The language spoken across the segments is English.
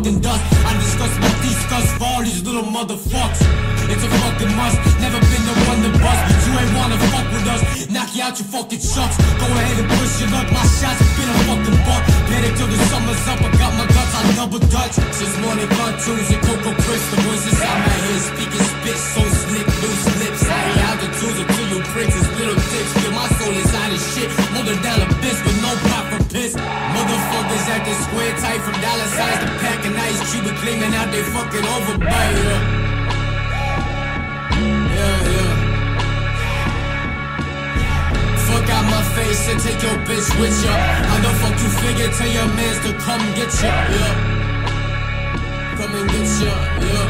fucking dust. I discuss my disgust for all these little motherfuckers. It's a fucking must, never been the one to bust, but you ain't wanna fuck with us. Knock you out your fucking chucks. Go ahead and push your luck, my shots have been a fucking buck. Panic till the summer's up, I got my guts, I double dutch. Since morning cartoons and Cocoa Chris, the voices out my head speaking spit so slick, loose lips. High altitudes until you pricks his little dicks. Feel my soul inside of shit, holding down a bitch with no proper piss. Motherfuckers acting square tight from dollar signs to packing ice, Cuba claiming out they fucking overbite. Fuck out my face and take your bitch with ya. How the fuck you figure? Tell your mans to come get ya, yeah. Come and get ya, yeah.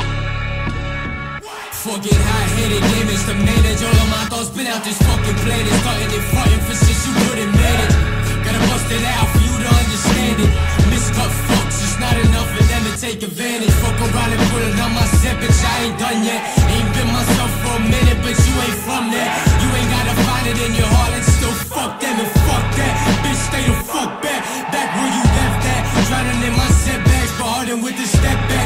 Fucking high-headed image to manage all of my thoughts. Been out this fucking planet, starting and fighting for shit you couldn't manage. Gotta bust it out for you to understand it. Miscut fucks, it's not enough for them to take advantage. Fuck around and put it on my set, bitch, I ain't done yet. Ain't been myself for a minute, but you ain't from there. You ain't gotta find it in your heart and still fuck them and fuck that. Bitch, stay the fuck back, back where you left at. Drowning in my setbacks, but hardened with the step back.